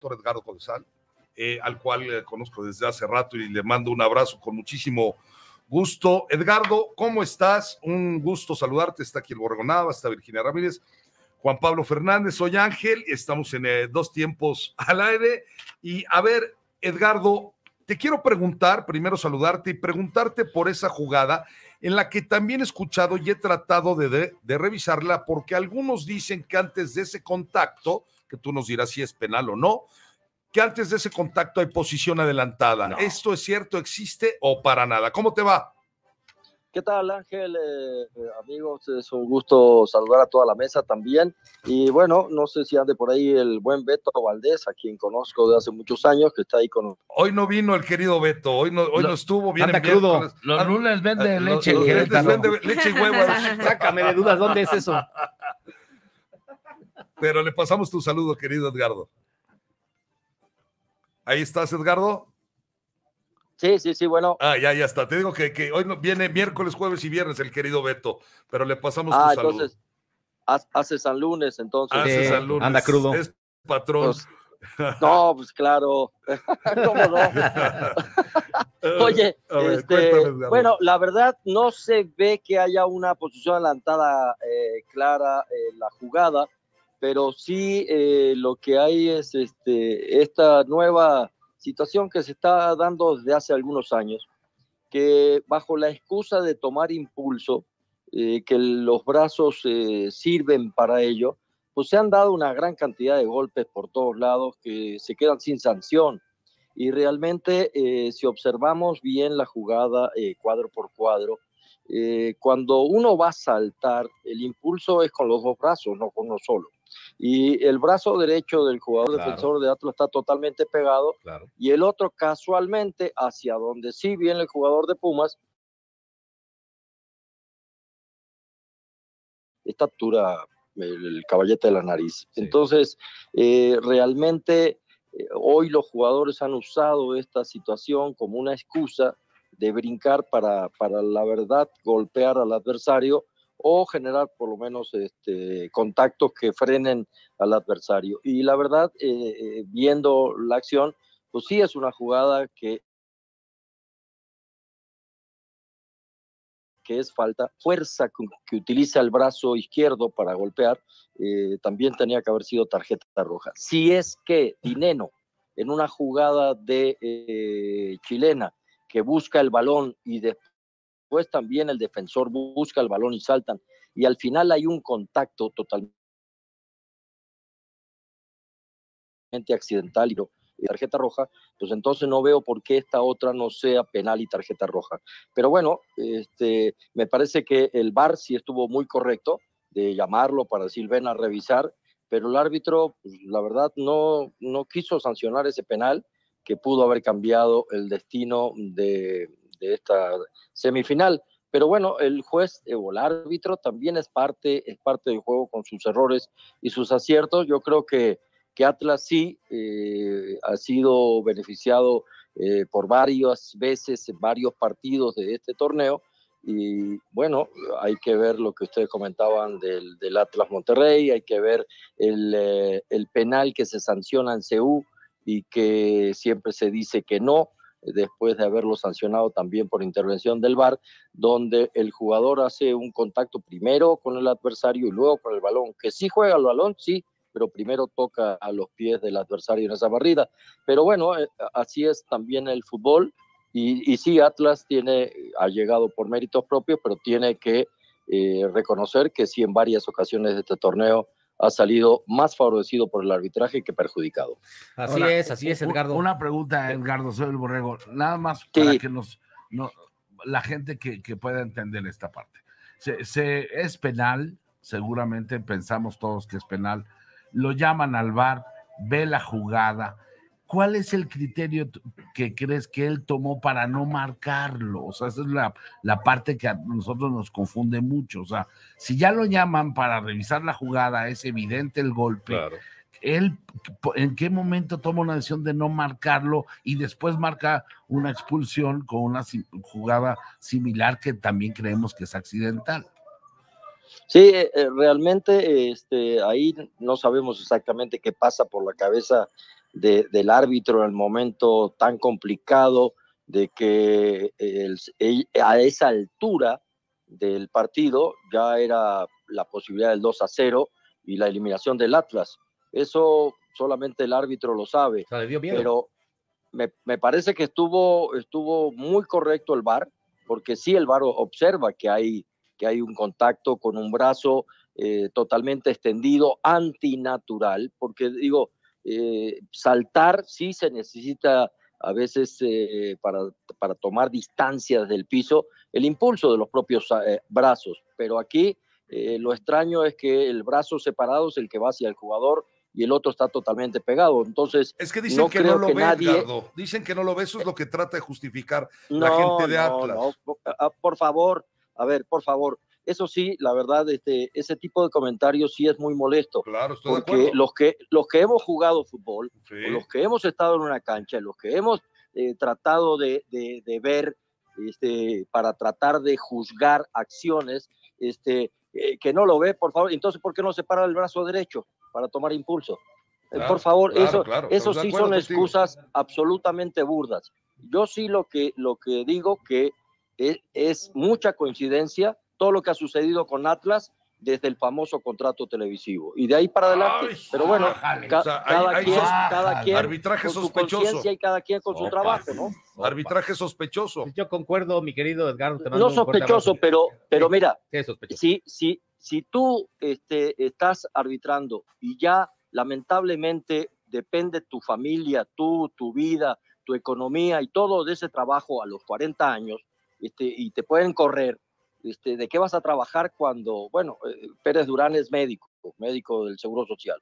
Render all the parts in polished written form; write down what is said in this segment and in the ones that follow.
doctor Edgardo Codesal, al cual conozco desde hace rato y le mando un abrazo con muchísimo gusto. Edgardo, ¿cómo estás? Un gusto saludarte. Está aquí el Borregonaba, está Virginia Ramírez, Juan Pablo Fernández, soy Ángel, estamos en Dos Tiempos al Aire. Y a ver, Edgardo, te quiero preguntar, primero saludarte y preguntarte por esa jugada en la que también he escuchado y he tratado de revisarla, porque algunos dicen que antes de ese contacto, que tú nos dirás si es penal o no, que antes de ese contacto hay posición adelantada. No. ¿Esto es cierto, existe o para nada? ¿Cómo te va? ¿Qué tal, Ángel? Amigos, es un gusto saludar a toda la mesa también. Y bueno, no sé si ande por ahí el buen Beto Valdés, a quien conozco de hace muchos años, que está ahí con... Hoy no vino el querido Beto, hoy no estuvo, viene anda crudo. Los lunes vende leche. Los lunes vende leche y huevos. Sácame de dudas, ¿dónde es eso? Pero le pasamos tu saludo, querido Edgardo. ¿Ahí estás, Edgardo? Sí, bueno. Ya está. Te digo que hoy viene miércoles, jueves y viernes el querido Beto, pero le pasamos tu saludo. Entonces, hace San Lunes, entonces. Hace San Lunes. Anda crudo. Es patrón. Pues, no, pues claro. ¿Cómo no? Oye, cuéntame, bueno, la verdad no se ve que haya una posición adelantada clara en la jugada, pero sí lo que hay es esta nueva situación que se está dando desde hace algunos años, que bajo la excusa de tomar impulso, que los brazos sirven para ello, pues se han dado una gran cantidad de golpes por todos lados que se quedan sin sanción. Y realmente, si observamos bien la jugada cuadro por cuadro, cuando uno va a saltar, el impulso es con los dos brazos, no con uno solo. Y el brazo derecho del jugador defensor de Atlas está totalmente pegado, y el otro casualmente hacia donde sí viene el jugador de Pumas, esta altura el caballete de la nariz. Sí. Entonces, realmente hoy los jugadores han usado esta situación como una excusa de brincar para la verdad golpear al adversario o generar por lo menos contactos que frenen al adversario. Y la verdad, viendo la acción, pues sí es una jugada que es falta, fuerza que utiliza el brazo izquierdo para golpear, también tenía que haber sido tarjeta roja. Si es que Dineno, en una jugada de chilena, que busca el balón y después también el defensor busca el balón y saltan, y al final hay un contacto totalmente accidental y tarjeta roja, pues entonces no veo por qué esta otra no sea penal y tarjeta roja. Pero bueno, me parece que el VAR sí estuvo muy correcto de llamarlo para decir ven a revisar, pero el árbitro, pues, la verdad, no quiso sancionar ese penal que pudo haber cambiado el destino de esta semifinal. Pero bueno, el juez o el árbitro también es parte del juego con sus errores y sus aciertos. Yo creo que Atlas sí ha sido beneficiado por varias veces en varios partidos de este torneo, y bueno, hay que ver lo que ustedes comentaban del Atlas Monterrey, hay que ver el penal que se sanciona en CU y que siempre se dice que no, después de haberlo sancionado también por intervención del VAR, donde el jugador hace un contacto primero con el adversario y luego con el balón, que sí juega el balón, sí, pero primero toca a los pies del adversario en esa barrida. Pero bueno, así es también el fútbol, y sí, Atlas ha llegado por méritos propios, pero tiene que reconocer que sí, en varias ocasiones de este torneo ha salido más favorecido por el arbitraje que perjudicado. Así es, Edgardo. Una pregunta, Edgardo, soy el Borrego, nada más para que la gente que pueda entender esta parte. Es penal, seguramente pensamos todos que es penal, lo llaman al VAR, ve la jugada. ¿Cuál es el criterio que crees que él tomó para no marcarlo? O sea, esa es la parte que a nosotros nos confunde mucho. O sea, si ya lo llaman para revisar la jugada, es evidente el golpe. Claro. Él, ¿en qué momento toma una decisión de no marcarlo y después marca una expulsión con una jugada similar que también creemos que es accidental? Sí, realmente ahí no sabemos exactamente qué pasa por la cabeza del árbitro en el momento tan complicado de que a esa altura del partido ya era la posibilidad del 2-0 y la eliminación del Atlas. Eso solamente el árbitro lo sabe, pero me parece que estuvo muy correcto el VAR, porque sí el VAR observa que hay un contacto con un brazo totalmente extendido, antinatural, porque digo, saltar sí se necesita a veces para tomar distancias del piso, el impulso de los propios brazos, pero aquí lo extraño es que el brazo separado es el que va hacia el jugador y el otro está totalmente pegado. Entonces, es que dicen que no lo ve, Edgardo. Dicen que no lo ve, eso es lo que trata de justificar la gente de Atlas. No, por favor, a ver, por favor. Eso sí, la verdad, ese tipo de comentarios sí es muy molesto. Claro, estoy porque de acuerdo. Los que hemos jugado fútbol, sí, o los que hemos estado en una cancha, los que hemos tratado de ver para tratar de juzgar acciones, que no lo ve, por favor. Entonces, ¿por qué no se para el brazo derecho para tomar impulso? Claro, por favor, eso sí son excusas absolutamente burdas. Yo sí lo que digo que es mucha coincidencia todo lo que ha sucedido con Atlas desde el famoso contrato televisivo y de ahí para adelante. Ay, pero bueno, cada quien arbitraje con sospechoso, su conciencia y cada quien con su trabajo, ¿no? Arbitraje sospechoso. Yo concuerdo, mi querido Edgardo. No sospechoso, pero mira, sospechoso. Si tú estás arbitrando y ya lamentablemente depende tu familia, tu vida, tu economía y todo de ese trabajo a los 40 años, y te pueden correr, ¿de qué vas a trabajar cuando, bueno, Pérez Durán es médico del Seguro Social?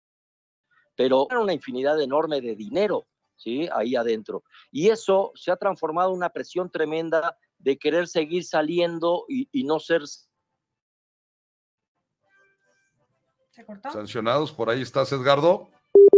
Pero hay una infinidad enorme de dinero, ¿sí? Ahí adentro. Y eso se ha transformado en una presión tremenda de querer seguir saliendo y no ser... ¿Se cortó? Sancionados, por ahí estás, Edgardo.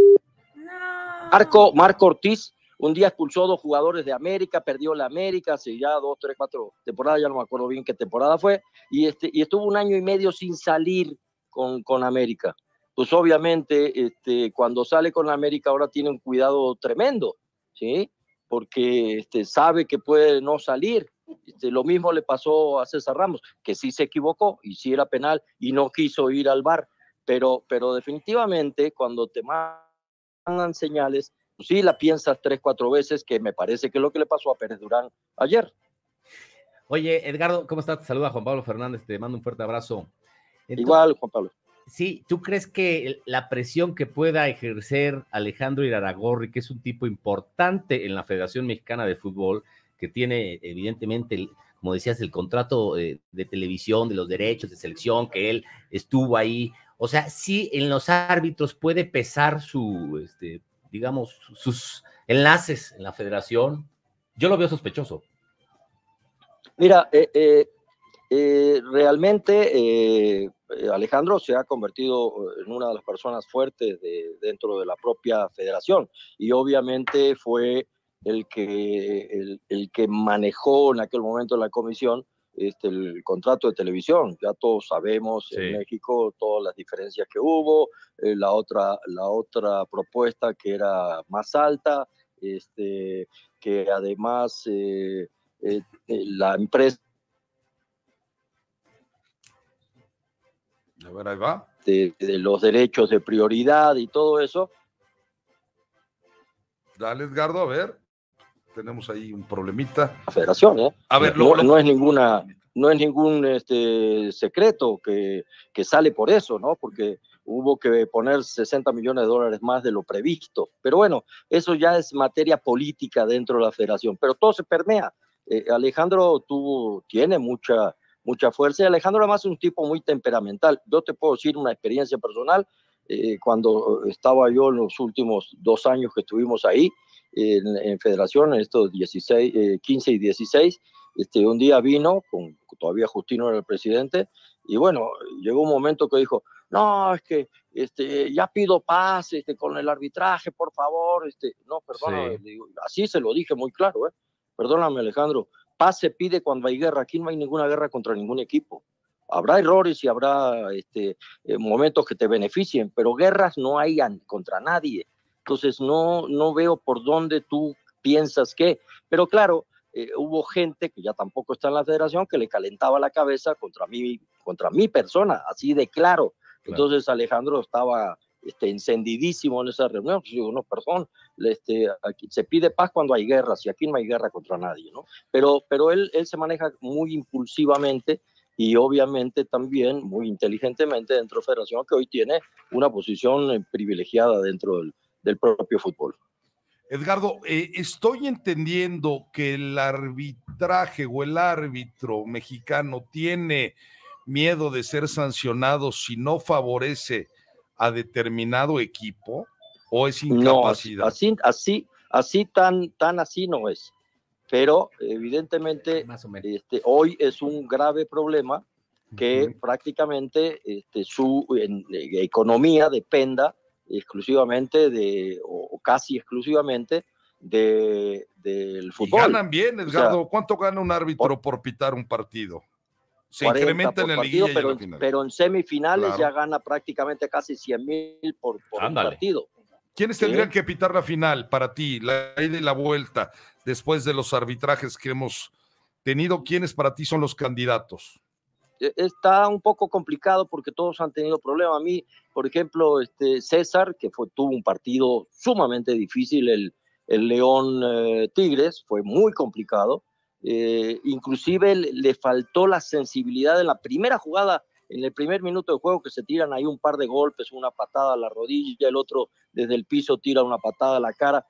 No. Marco Ortiz un día expulsó 2 jugadores de América, perdió la América, hace ya 2, 3, 4 temporadas, ya no me acuerdo bien qué temporada fue, y estuvo 1 año y medio sin salir con América. Pues obviamente cuando sale con América ahora tiene un cuidado tremendo, ¿sí? Porque sabe que puede no salir. Lo mismo le pasó a César Ramos, que sí se equivocó y sí era penal y no quiso ir al VAR, pero definitivamente cuando te mandan señales, pues sí la piensas 3, 4 veces, que me parece que es lo que le pasó a Pérez Durán ayer. Oye, Edgardo, ¿cómo estás? Te saluda Juan Pablo Fernández, te mando un fuerte abrazo. Igual, Juan Pablo. Sí, ¿tú crees que la presión que pueda ejercer Alejandro Iraragorri, que es un tipo importante en la Federación Mexicana de Fútbol, que tiene evidentemente, como decías, el contrato de televisión, de los derechos de selección, que él estuvo ahí, o sea, sí en los árbitros puede pesar digamos, sus enlaces en la federación? Yo lo veo sospechoso. Mira, realmente Alejandro se ha convertido en una de las personas fuertes dentro de la propia federación y obviamente fue el que manejó en aquel momento la comisión el contrato de televisión. Ya todos sabemos en México todas las diferencias que hubo, la otra propuesta que era más alta, que además la empresa a ver, ahí va. De los derechos de prioridad y todo eso. Dale, Edgardo, a ver. Tenemos ahí un problemita. La federación, ¿eh? A ver, no es ningún secreto que sale por eso, ¿no? Porque hubo que poner $60 millones más de lo previsto. Pero bueno, eso ya es materia política dentro de la federación. Pero todo se permea. Alejandro tiene mucha fuerza, y Alejandro además es un tipo muy temperamental. Yo te puedo decir una experiencia personal, cuando estaba yo en los últimos 2 años que estuvimos ahí en federación, en estos 15 y 16, un día vino, todavía Justino era el presidente, y bueno, llegó un momento que dijo, no, es que ya pido paz con el arbitraje, por favor, no, perdóname, sí. Así se lo dije muy claro, perdóname, Alejandro, paz se pide cuando hay guerra. Aquí no hay ninguna guerra contra ningún equipo. Habrá errores y habrá momentos que te beneficien, pero guerras no hay contra nadie. Entonces no veo por dónde tú piensas que, pero claro, hubo gente que ya tampoco está en la federación que le calentaba la cabeza contra mi persona, así de claro. Entonces Alejandro estaba encendidísimo en esa reunión. Pues digo, no, perdón, aquí se pide paz cuando hay guerras y aquí no hay guerra contra nadie, ¿no? Pero él se maneja muy impulsivamente y obviamente también muy inteligentemente dentro de la federación, que hoy tiene una posición privilegiada dentro del propio fútbol. Edgardo, estoy entendiendo que el arbitraje o el árbitro mexicano tiene miedo de ser sancionado si no favorece a determinado equipo, o es incapacidad. No, así tan así no es. Pero evidentemente hoy es un grave problema que prácticamente su economía dependa exclusivamente o casi exclusivamente del fútbol. Y ganan bien, Edgardo. O sea, ¿cuánto gana un árbitro por pitar un partido? Se incrementa en la liguilla y en la final. Pero en semifinales ya gana prácticamente casi 100,000 por un partido. ¿Quiénes tendrían que pitar la final para ti, la ida y la vuelta, después de los arbitrajes que hemos tenido? ¿Quiénes para ti son los candidatos? Está un poco complicado porque todos han tenido problemas. A mí, por ejemplo, César, que tuvo un partido sumamente difícil, el León Tigres, fue muy complicado. Inclusive le faltó la sensibilidad en la primera jugada, en el primer minuto de juego, que se tiran ahí un par de golpes, una patada a la rodilla, el otro desde el piso tira una patada a la cara.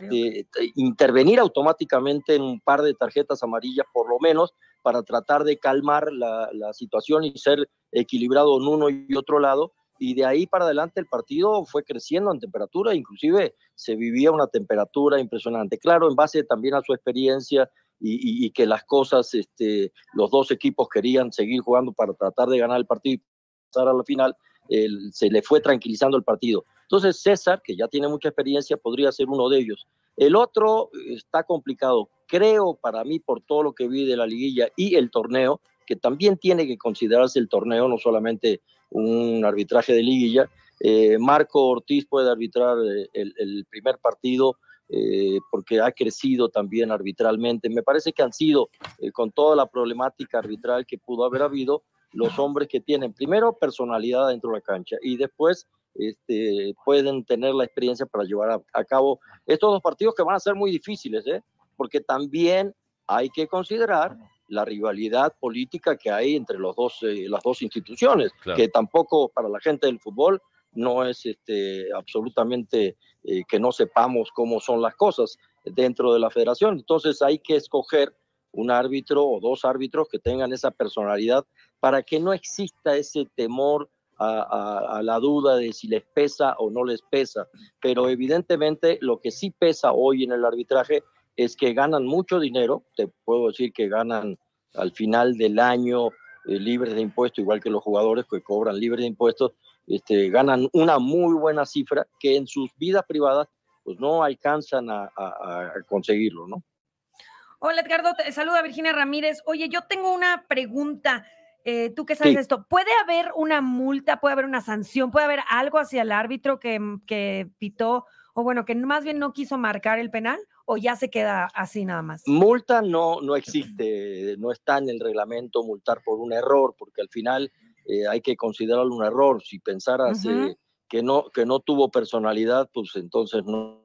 Intervenir automáticamente en un par de tarjetas amarillas por lo menos para tratar de calmar la situación y ser equilibrado en uno y otro lado, y de ahí para adelante el partido fue creciendo en temperatura, inclusive se vivía una temperatura impresionante, claro, en base también a su experiencia y que las cosas, los dos equipos querían seguir jugando para tratar de ganar el partido y pasar a la final. Se le fue tranquilizando el partido. Entonces César, que ya tiene mucha experiencia, podría ser uno de ellos. El otro está complicado, creo, para mí, por todo lo que vi de la liguilla y el torneo, que también tiene que considerarse el torneo, no solamente un arbitraje de liguilla. Marco Ortiz puede arbitrar el primer partido porque ha crecido también arbitralmente. Me parece que han sido, con toda la problemática arbitral que pudo haber habido, los hombres que tienen primero personalidad dentro de la cancha y después pueden tener la experiencia para llevar a cabo estos dos partidos que van a ser muy difíciles, porque también hay que considerar la rivalidad política que hay entre las dos instituciones, claro, que tampoco para la gente del fútbol no es absolutamente que no sepamos cómo son las cosas dentro de la federación. Entonces hay que escoger un árbitro o dos árbitros que tengan esa personalidad para que no exista ese temor a la duda de si les pesa o no les pesa. Pero evidentemente lo que sí pesa hoy en el arbitraje es que ganan mucho dinero. Te puedo decir que ganan al final del año libres de impuestos, igual que los jugadores que cobran libres de impuestos, ganan una muy buena cifra que en sus vidas privadas pues no alcanzan a conseguirlo, ¿no? Hola, Edgardo, te saluda Virginia Ramírez. Oye, yo tengo una pregunta. ¿Tú qué sabes de esto? ¿Puede haber una multa, puede haber una sanción, puede haber algo hacia el árbitro que pitó, o bueno, que más bien no quiso marcar el penal, o ya se queda así nada más? Multa no existe, no está en el reglamento multar por un error, porque al final hay que considerarlo un error. Si pensaras que no tuvo personalidad, pues entonces no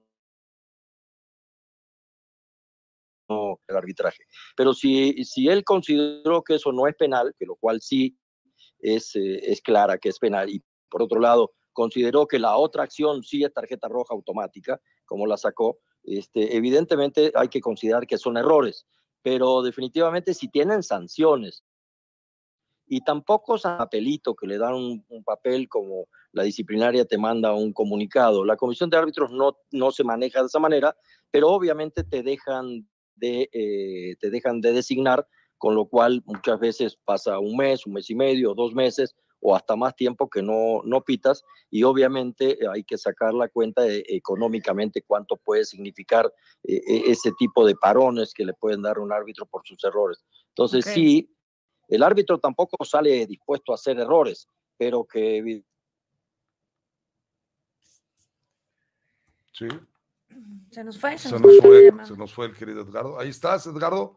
el arbitraje. Pero si él consideró que eso no es penal, que lo cual sí es clara que es penal, y por otro lado consideró que la otra acción sí es tarjeta roja automática, como la sacó, evidentemente hay que considerar que son errores, pero definitivamente si tienen sanciones y tampoco es papelito que le dan un papel como la disciplinaria te manda un comunicado. La comisión de árbitros no se maneja de esa manera, pero obviamente te dejan de designar, con lo cual muchas veces pasa un mes y medio, 2 meses o hasta más tiempo que no pitas, y obviamente hay que sacar la cuenta económicamente cuánto puede significar ese tipo de parones que le pueden dar a un árbitro por sus errores. Entonces sí, el árbitro tampoco sale dispuesto a hacer errores, pero que Sí. Se nos fue. Se nos fue el querido Edgardo. Ahí estás, Edgardo.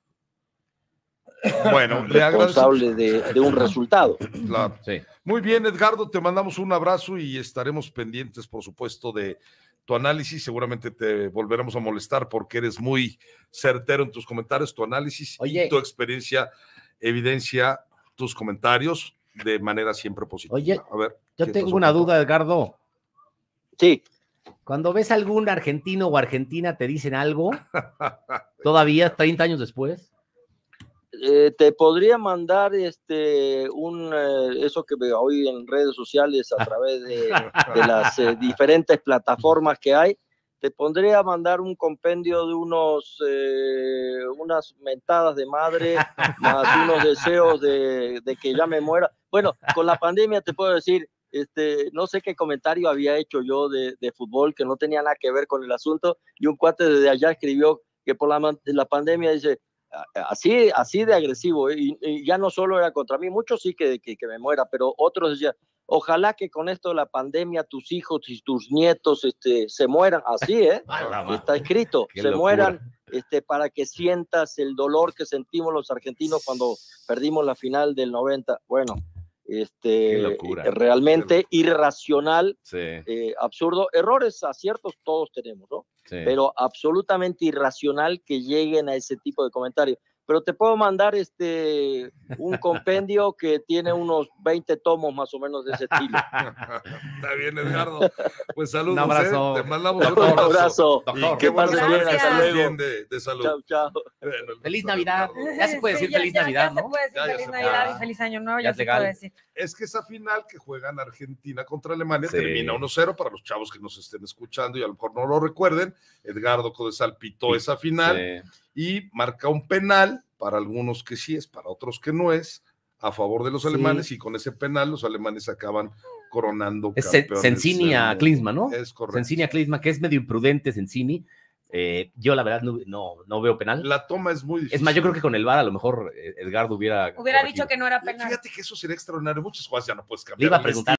Bueno, le responsable de un resultado. Claro. Sí. Muy bien, Edgardo, te mandamos un abrazo y estaremos pendientes, por supuesto, de tu análisis. Seguramente te volveremos a molestar porque eres muy certero en tus comentarios, tu análisis y tu experiencia evidencia tus comentarios de manera siempre positiva. Oye, a ver, yo tengo una duda, Edgardo. Sí. Cuando ves a algún argentino o argentina, ¿te dicen algo? ¿Todavía, 30 años después? Te podría mandar eso que veo hoy en redes sociales a través de las diferentes plataformas que hay. Te pondría mandar un compendio de unas mentadas de madre, más unos deseos de que ya me muera. Bueno, con la pandemia te puedo decir, no sé qué comentario había hecho yo de fútbol que no tenía nada que ver con el asunto, y un cuate desde allá escribió que por la pandemia, dice, así de agresivo, y ya no solo era contra mí, muchos sí que me muera, pero otros decían, ojalá que con esto de la pandemia tus hijos y tus nietos se mueran, así, está escrito, se mueran, para que sientas el dolor que sentimos los argentinos cuando perdimos la final del 90, bueno, realmente irracional, absurdo, errores, aciertos todos tenemos, ¿no? Sí. Pero absolutamente irracional que lleguen a ese tipo de comentarios. Pero te puedo mandar un compendio que tiene unos 20 tomos más o menos de ese estilo. Está bien, Edgardo. Pues saludos. Un abrazo. Te mandamos un abrazo. Doctor. Qué bueno que bien de salud. Chao, chao. Bueno, feliz Navidad. Ya se puede decir feliz Navidad, ¿no? Se puede decir feliz Navidad y feliz Año Nuevo. Ya se puede decir. Es que esa final que juegan Argentina contra Alemania termina 1-0 para los chavos que nos estén escuchando y a lo mejor no lo recuerden. Edgardo Codesal pitó esa final y marca un penal para algunos que sí es, para otros que no es, a favor de los alemanes, y con ese penal los alemanes acaban coronando campeones. Sensi a Klinsmann, ¿no? Es correcto. Sensi a Klinsmann, que es medio imprudente Sensi. Yo la verdad no veo penal. La toma es muy difícil. Es más, yo creo que con el VAR a lo mejor Edgardo hubiera dicho que no era penal. Fíjate que eso sería extraordinario. Muchas cosas ya no puedes cambiar. Le iba a preguntar